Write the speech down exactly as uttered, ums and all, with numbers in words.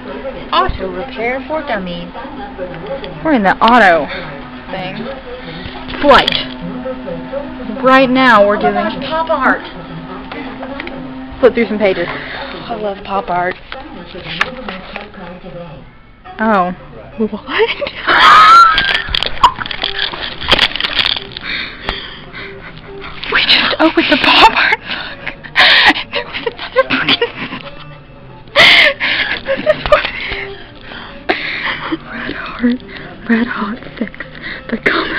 Auto repair for dummies. We're in the auto thing. Flight. Right now we're doing pop art. Flip through some pages. I love pop art. Oh. What? We just opened the pop art book, and there was another book inside. This is what it is. Red Heart, Red Hot Six, the Comet.